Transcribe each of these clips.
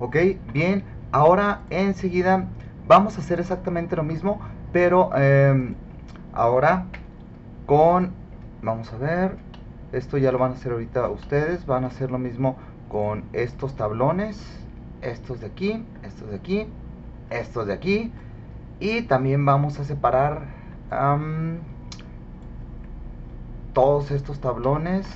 Ok, bien, ahora enseguida vamos a hacer exactamente lo mismo, pero ahora con, vamos a ver, esto ya lo van a hacer ahorita ustedes, van a hacer lo mismo con estos tablones, estos de aquí, estos de aquí, estos de aquí, y también vamos a separar todos estos tablones,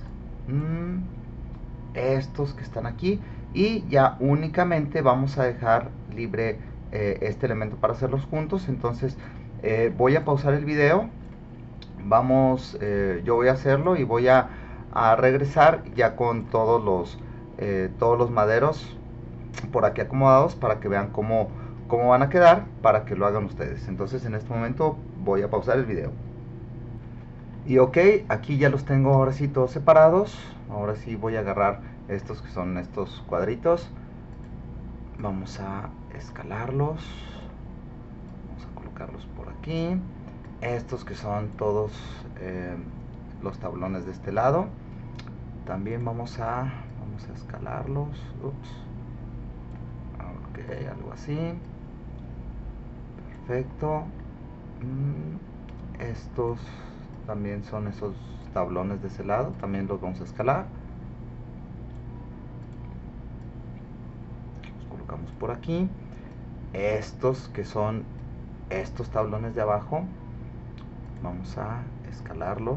estos que están aquí, y ya únicamente vamos a dejar libre este elemento para hacerlos juntos. Entonces voy a pausar el video, vamos, yo voy a hacerlo y voy a regresar ya con todos los maderos por aquí acomodados para que vean cómo van a quedar, para que lo hagan ustedes. Entonces en este momento voy a pausar el video. Y ok, aquí ya los tengo ahora sí todos separados. Ahora sí voy a agarrar estos que son estos cuadritos. Vamos a escalarlos. Vamos a colocarlos por aquí. Estos que son todos los tablones de este lado. También vamos a escalarlos. Ups. Ok, algo así. Perfecto. Estos también son esos tablones de ese lado, también los vamos a escalar. Los colocamos por aquí. Estos que son estos tablones de abajo, vamos a escalarlos.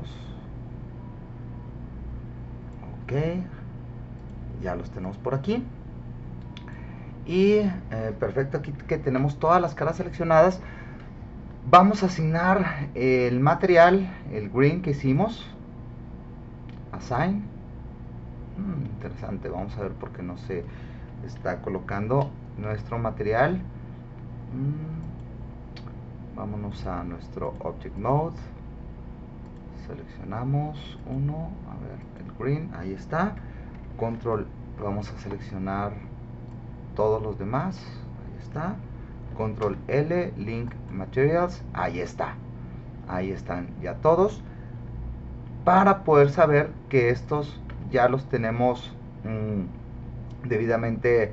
Ok, ya los tenemos por aquí. Y perfecto, aquí que tenemos todas las caras seleccionadas, vamos a asignar el material, el green que hicimos. Assign. Interesante, vamos a ver por qué no se está colocando nuestro material. Vámonos a nuestro Object Mode. Seleccionamos uno, a ver, el green, ahí está. Control, vamos a seleccionar todos los demás, ahí está. Control L, Link Materials, ahí está. Ahí están ya todos. Para poder saber que estos ya los tenemos debidamente,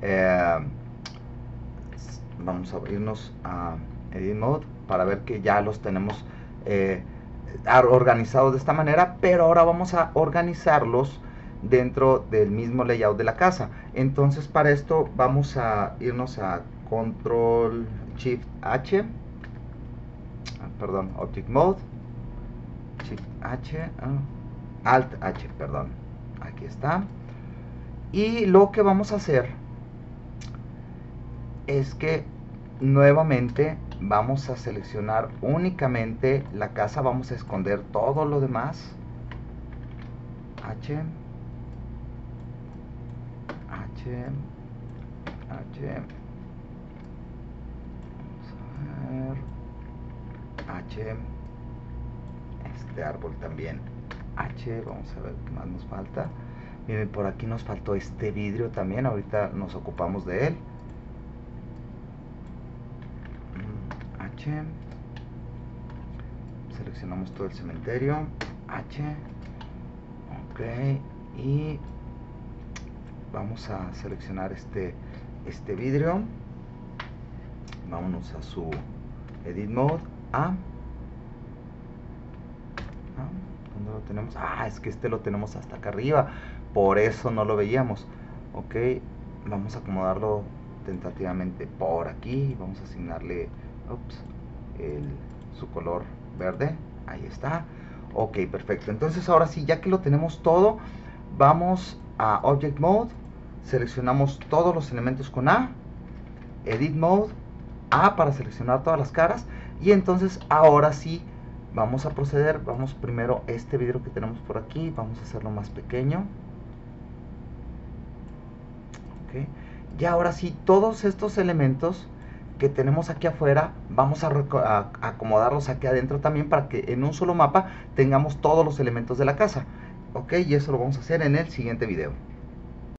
vamos a irnos a Edit Mode para ver que ya los tenemos organizados de esta manera, pero ahora vamos a organizarlos dentro del mismo layout de la casa. Entonces para esto vamos a irnos a Control Shift H, perdón, Object Mode, Shift H, Alt H, perdón, aquí está. Y lo que vamos a hacer es que nuevamente vamos a seleccionar únicamente la casa, vamos a esconder todo lo demás. H, H, H, vamos a ver, H, este árbol también, H, vamos a ver qué más nos falta. Miren, por aquí nos faltó este vidrio también, ahorita nos ocupamos de él. H, seleccionamos todo el cementerio, H, ok, y vamos a seleccionar este vidrio. Vámonos a su Edit Mode, ¿dónde lo tenemos? Es que este lo tenemos hasta acá arriba, por eso no lo veíamos. Ok, vamos a acomodarlo tentativamente por aquí, vamos a asignarle su color verde, ahí está. Ok, perfecto, entonces ahora sí, ya que lo tenemos todo, vamos a Object Mode, seleccionamos todos los elementos con A, Edit Mode, A para seleccionar todas las caras, y entonces ahora sí vamos a proceder. Vamos primero este vidrio que tenemos por aquí, vamos a hacerlo más pequeño. Okay. Y ahora sí, todos estos elementos que tenemos aquí afuera, vamos a acomodarlos aquí adentro también, para que en un solo mapa tengamos todos los elementos de la casa. Ok, y eso lo vamos a hacer en el siguiente video.